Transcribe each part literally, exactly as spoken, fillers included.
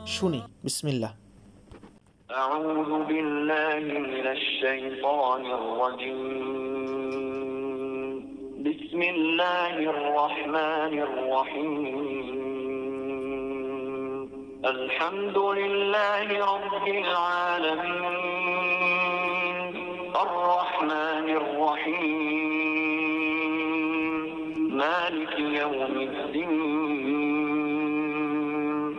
শুনি। বিসমিল্লাহ। أعوذ بالله من الشيطان الرجيم بسم الله الرحمن الرحيم الحمد لله رب العالمين الرحمن الرحيم مالك يوم الدين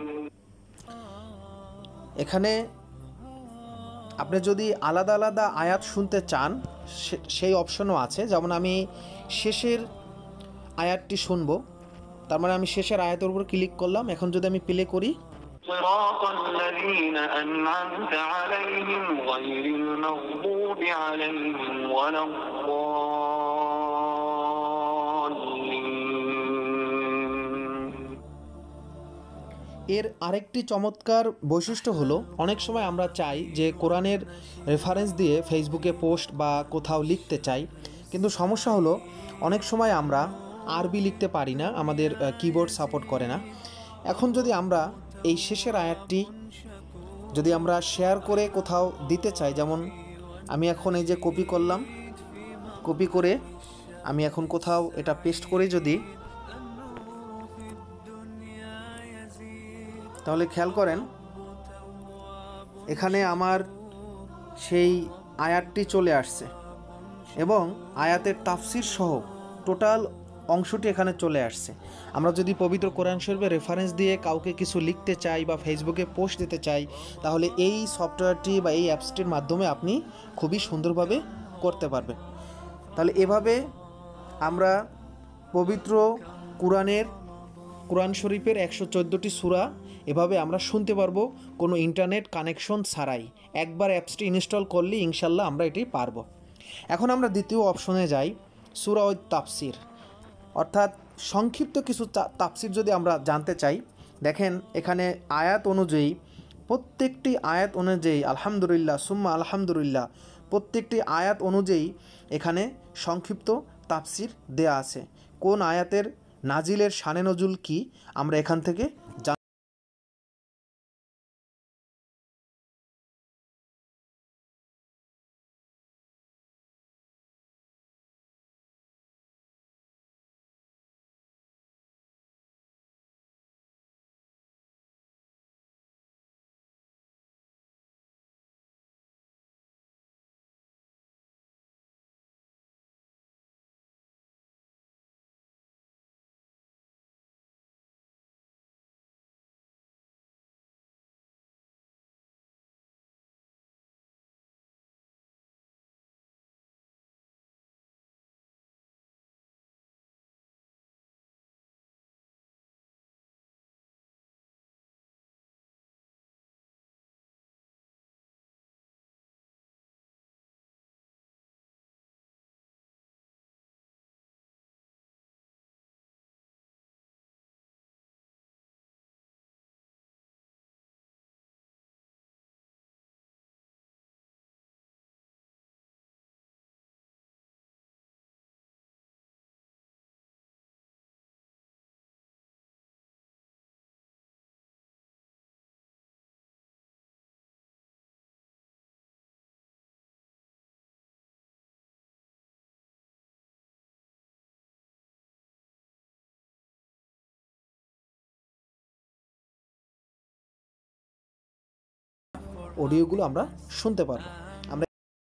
এখানে আপনি যদি আলাদা আলাদা আয়াত শুনতে চান সেই অপশনও আছে। যেমন আমি শেষের আয়াতটি শুনব, তার মানে আমি শেষের আয়াতের উপর ক্লিক করলাম। এখন যদি আমি প্লে করি, صراط الذين أنعمت عليهم غير المغضوب عليهم ولا الضالين। এর আরেকটি চমৎকার বৈশিষ্ট্য হলো, অনেক সময় আমরা চাই যে কোরআনের রেফারেন্স দিয়ে ফেসবুকে পোস্ট বা কোথাও লিখতে চাই, কিন্তু সমস্যা হলো অনেক সময় আমরা আরবি লিখতে পারি না, আমাদের কিবোর্ড সাপোর্ট করে না। এখন যদি আমরা এই শেষের আয়াতটি যদি আমরা শেয়ার করে কোথাও দিতে চাই, যেমন আমি এখন এই যে কপি করলাম, কপি করে আমি এখন কোথাও এটা পেস্ট করে যদি, তাহলে খেয়াল করেন এখানে আমার সেই আয়াতটি চলে আসছে এবং আয়াতের তাফসির সহ টোটাল অংশটি এখানে চলে আসছে। আমরা যদি পবিত্র কোরআন শরীফের রেফারেন্স দিয়ে কাউকে কিছু লিখতে চাই বা ফেসবুকে পোস্ট দিতে চাই, তাহলে এই সফটওয়্যারটি বা এই অ্যাপসটির মাধ্যমে আপনি খুবই সুন্দরভাবে করতে পারবেন। তাহলে এভাবে আমরা পবিত্র কোরআনের কোরআন শরীফের একশো চোদ্দোটি সূরা এভাবে আমরা শুনতে পারবো কোনো ইন্টারনেট কানেকশন ছাড়াই। একবার অ্যাপসটি ইনস্টল করলে ইনশাল্লাহ আমরা এটি পারবো। এখন আমরা দ্বিতীয় অপশনে যাই, সূরা ও তাফসির, অর্থাৎ সংক্ষিপ্ত কিছু তাফসির যদি আমরা জানতে চাই। দেখেন এখানে আয়াত অনুযায়ী, প্রত্যেকটি আয়াত অনুযায়ী আলহামদুলিল্লাহ সুম্মা আলহামদুলিল্লাহ, প্রত্যেকটি আয়াত অনুযায়ী এখানে সংক্ষিপ্ত তাফসির দেয়া আছে। কোন আয়াতের নাজিলের শানে নজুল কি আমরা এখান থেকে জান অডিওগুলো আমরা শুনতে পারবো। আমরা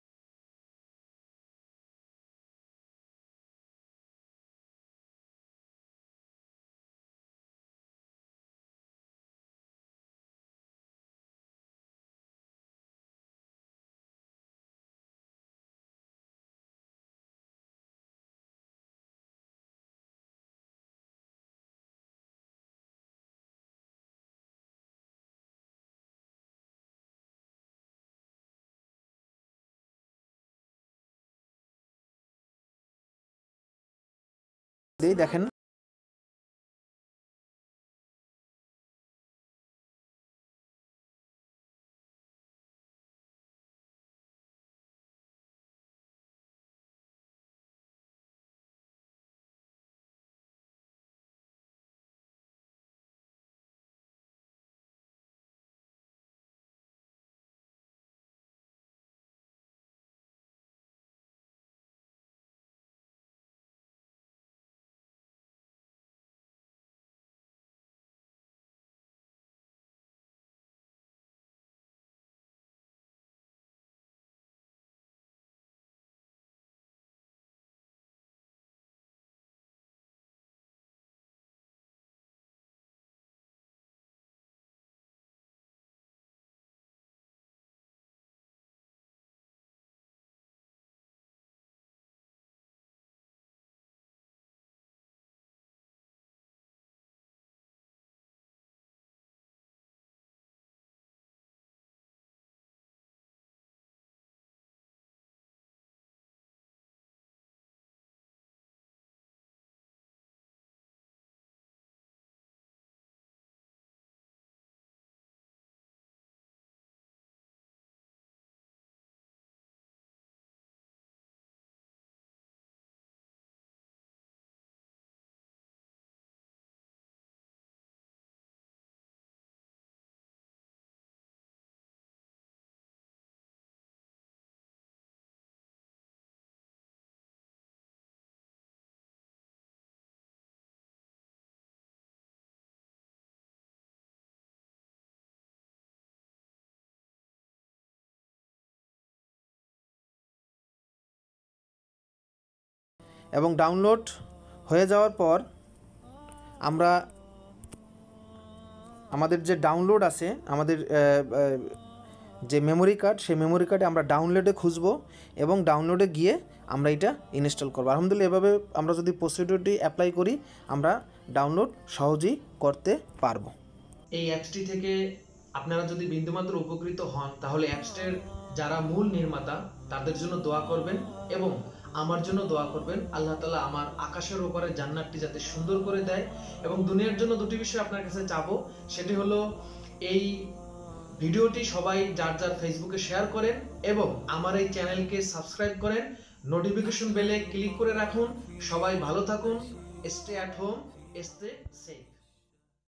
দেখেন এবং ডাউনলোড হয়ে যাওয়ার পর আমরা আমাদের যে ডাউনলোড আছে আমাদের যে মেমোরি কার্ড সেই মেমোরি কার্ডে আমরা ডাউনলোডে খুঁজবো এবং ডাউনলোডে গিয়ে আমরা এটা ইনস্টল করবো। আলহামদুলিল্লাহ এভাবে আমরা যদি প্রসিডিউরটি অ্যাপ্লাই করি আমরা ডাউনলোড সহজেই করতে পারবো। এই অ্যাপসটি থেকে আপনারা যদি বিন্দুমাত্র উপকৃত হন তাহলে অ্যাপসটির যারা মূল নির্মাতা তাদের জন্য দোয়া করবেন এবং আমার জন্য দোয়া করবেন। আল্লাহ তাআলা আমার আকাশের উপরে জান্নাতটি যাতে সুন্দর করে দেয়। এবং দুনিয়ার জন্য দুটি বিষয় আপনার কাছে চাবো, সেটি হলো এই ভিডিওটি সবাই যার যার ফেসবুকে শেয়ার করেন এবং আমার এই চ্যানেলকে সাবস্ক্রাইব করেন, নোটিফিকেশন বেলে ক্লিক করে রাখুন। সবাই ভালো থাকুন, stay at home, stay safe.